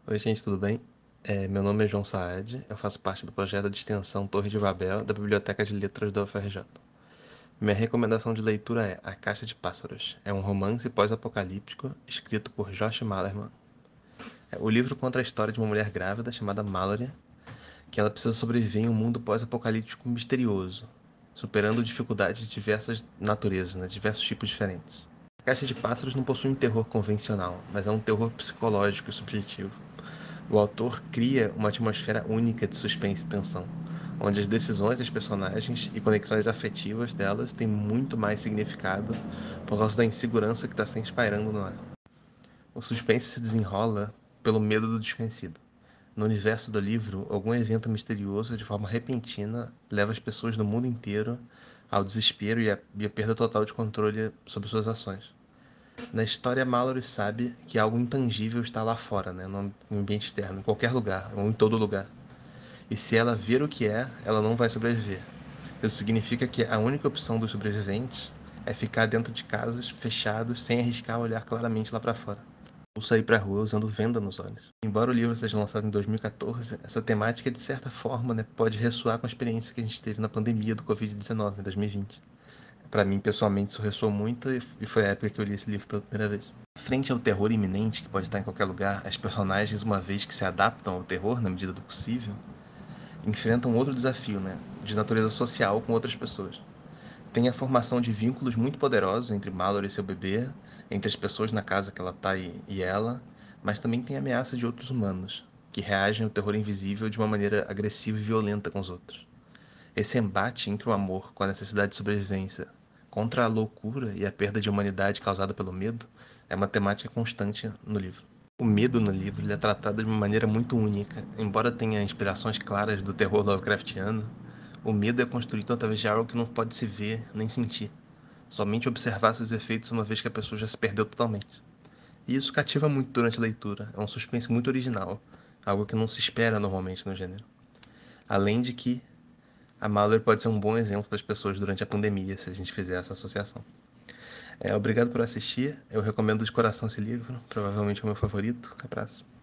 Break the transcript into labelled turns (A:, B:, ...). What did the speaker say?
A: Oi, gente, tudo bem? Meu nome é João Saad, eu faço parte do projeto de extensão Torre de Babel da Biblioteca de Letras da UFRJ. Minha recomendação de leitura é A Caixa de Pássaros. É um romance pós-apocalíptico escrito por Josh Malerman. O livro conta a história de uma mulher grávida chamada Mallory, que ela precisa sobreviver em um mundo pós-apocalíptico misterioso, superando dificuldades de diversas naturezas, né, diversos tipos diferentes. A Caixa de Pássaros não possui um terror convencional, mas é um terror psicológico e subjetivo. O autor cria uma atmosfera única de suspense e tensão, onde as decisões das personagens e conexões afetivas delas têm muito mais significado por causa da insegurança que está sempre pairando no ar. O suspense se desenrola pelo medo do desconhecido. No universo do livro, algum evento misterioso, de forma repentina, leva as pessoas do mundo inteiro ao desespero e a perda total de controle sobre suas ações. Na história, Mallory sabe que algo intangível está lá fora, né, no ambiente externo, em qualquer lugar, ou em todo lugar. E se ela ver o que é, ela não vai sobreviver. Isso significa que a única opção dos sobreviventes é ficar dentro de casas, fechados, sem arriscar olhar claramente lá para fora. Ou sair para a rua usando venda nos olhos. Embora o livro seja lançado em 2014, essa temática, de certa forma, né, pode ressoar com a experiência que a gente teve na pandemia do Covid-19, em 2020. Para mim, pessoalmente, isso ressoou muito e foi a época que eu li esse livro pela primeira vez. Frente ao terror iminente, que pode estar em qualquer lugar, as personagens, uma vez que se adaptam ao terror na medida do possível, enfrentam outro desafio, né, de natureza social com outras pessoas. Tem a formação de vínculos muito poderosos entre Mallory e seu bebê, entre as pessoas na casa que ela está e ela, mas também tem ameaça de outros humanos, que reagem ao terror invisível de uma maneira agressiva e violenta com os outros. Esse embate entre o amor com a necessidade de sobrevivência contra a loucura e a perda de humanidade causada pelo medo é uma temática constante no livro. O medo no livro ele é tratado de uma maneira muito única. Embora tenha inspirações claras do terror Lovecraftiano, o medo é construído através de algo que não pode se ver nem sentir. Somente observar seus efeitos uma vez que a pessoa já se perdeu totalmente. E isso cativa muito durante a leitura. É um suspense muito original, algo que não se espera normalmente no gênero. Além de que a Mallory pode ser um bom exemplo para as pessoas durante a pandemia, se a gente fizer essa associação. Obrigado por assistir. Eu recomendo de coração esse livro. Provavelmente é o meu favorito. Abraço.